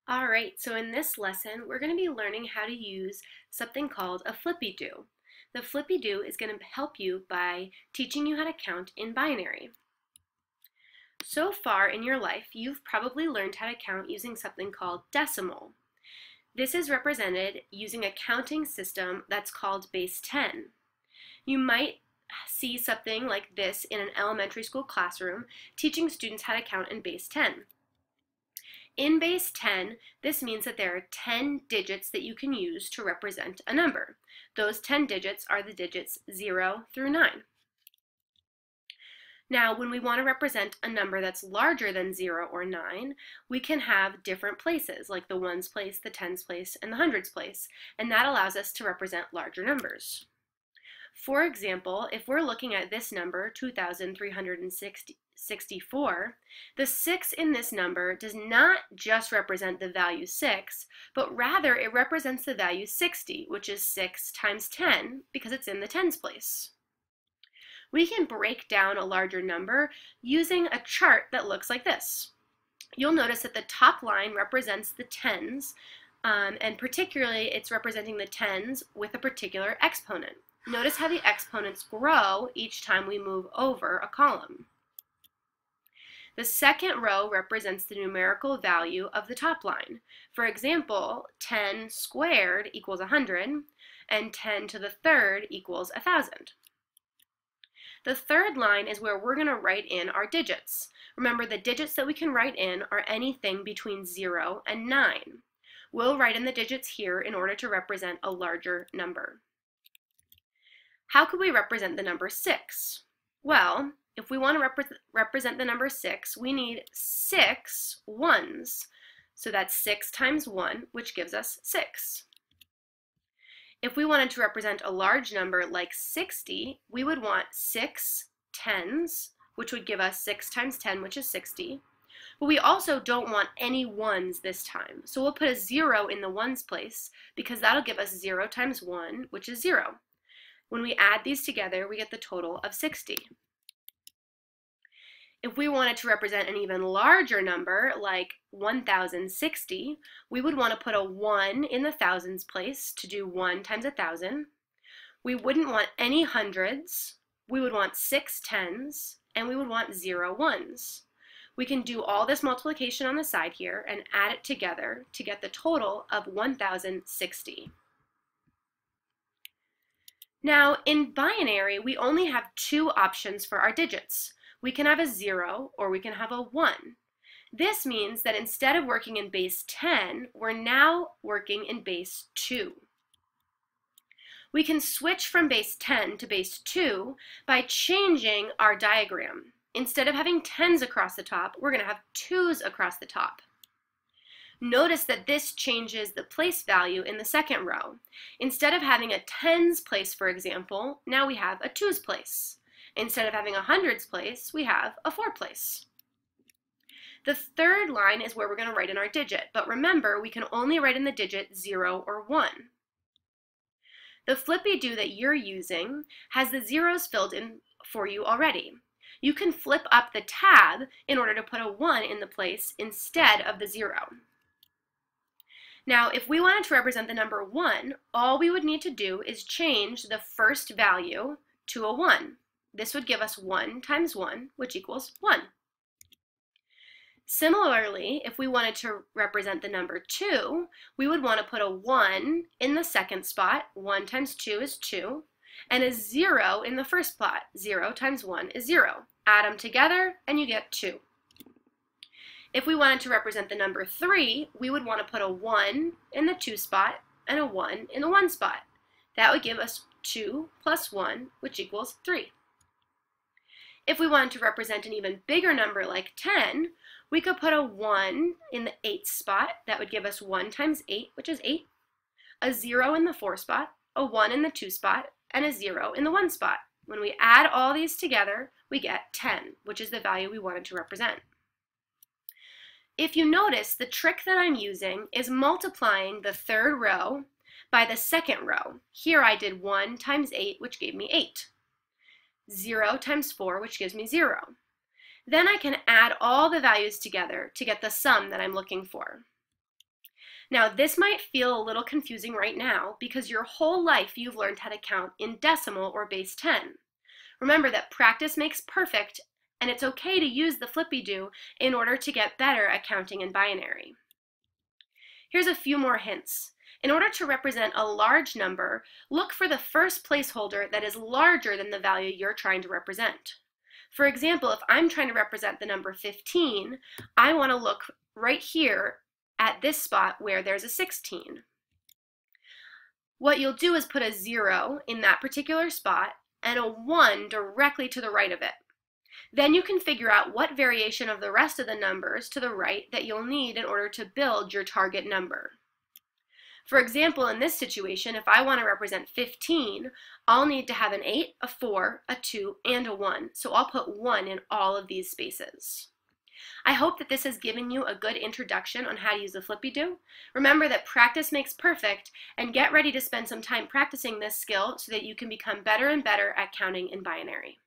All right, so in this lesson, we're going to be learning how to use something called a Flippy Do. The Flippy Do is going to help you by teaching you how to count in binary. So far in your life, you've probably learned how to count using something called decimal. This is represented using a counting system that's called base 10. You might see something like this in an elementary school classroom, teaching students how to count in base 10. In base 10, this means that there are 10 digits that you can use to represent a number. Those 10 digits are the digits 0 through 9. Now, when we want to represent a number that's larger than 0 or 9, we can have different places, like the ones place, the tens place, and the hundreds place, and that allows us to represent larger numbers. For example, if we're looking at this number, 2,364, the 6 in this number does not just represent the value 6, but rather it represents the value 60, which is 6 times 10, because it's in the tens place. We can break down a larger number using a chart that looks like this. You'll notice that the top line represents the tens, and particularly it's representing the tens with a particular exponent. Notice how the exponents grow each time we move over a column. The second row represents the numerical value of the top line. For example, 10 squared equals 100, and 10 to the third equals 1,000. The third line is where we're going to write in our digits. Remember, the digits that we can write in are anything between 0 and 9. We'll write in the digits here in order to represent a larger number. How could we represent the number 6? Well, if we want to represent the number 6, we need 6 ones. So that's 6 times 1, which gives us 6. If we wanted to represent a large number like 60, we would want 6 tens, which would give us 6 times 10, which is 60. But we also don't want any ones this time. So we'll put a 0 in the ones place because that'll give us 0 times 1, which is 0. When we add these together, we get the total of 60. If we wanted to represent an even larger number, like 1,060, we would want to put a 1 in the thousands place to do 1 times 1,000. We wouldn't want any hundreds, we would want 6 tens, and we would want 0 ones. We can do all this multiplication on the side here and add it together to get the total of 1,060. Now, in binary, we only have two options for our digits. We can have a 0 or we can have a 1. This means that instead of working in base 10, we're now working in base 2. We can switch from base 10 to base 2 by changing our diagram. Instead of having tens across the top, we're going to have 2's across the top. Notice that this changes the place value in the second row. Instead of having a tens place, for example, now we have a 2's place. Instead of having a hundreds place, we have a 4 place. The third line is where we're going to write in our digit, but remember, we can only write in the digit 0 or 1. The Flippy Do that you're using has the zeros filled in for you already. You can flip up the tab in order to put a 1 in the place instead of the 0. Now, if we wanted to represent the number 1, all we would need to do is change the first value to a 1. This would give us 1 times 1, which equals 1. Similarly, if we wanted to represent the number 2, we would want to put a 1 in the second spot. 1 times 2 is 2. And a 0 in the first spot. 0 times 1 is 0. Add them together and you get 2. If we wanted to represent the number 3, we would want to put a 1 in the 2 spot and a 1 in the 1 spot. That would give us 2 plus 1, which equals 3. If we wanted to represent an even bigger number like 10, we could put a 1 in the 8 spot. That would give us 1 times 8, which is 8. A 0 in the 4 spot, a 1 in the 2 spot, and a 0 in the 1 spot. When we add all these together, we get 10, which is the value we wanted to represent. If you notice, the trick that I'm using is multiplying the third row by the second row. Here I did 1 times 8, which gave me 8. 0 times 4, which gives me 0. Then I can add all the values together to get the sum that I'm looking for. Now, this might feel a little confusing right now because your whole life you've learned how to count in decimal or base 10. Remember that practice makes perfect, and it's okay to use the Flippy do in order to get better at counting in binary. Here's a few more hints. In order to represent a large number, look for the first placeholder that is larger than the value you're trying to represent. For example, if I'm trying to represent the number 15, I want to look right here at this spot where there's a 16. What you'll do is put a 0 in that particular spot and a 1 directly to the right of it. Then you can figure out what variation of the rest of the numbers to the right that you'll need in order to build your target number. For example, in this situation, if I want to represent 15, I'll need to have an 8, a 4, a 2, and a 1. So I'll put 1 in all of these spaces. I hope that this has given you a good introduction on how to use the Flippy do. Remember that practice makes perfect, and get ready to spend some time practicing this skill so that you can become better and better at counting in binary.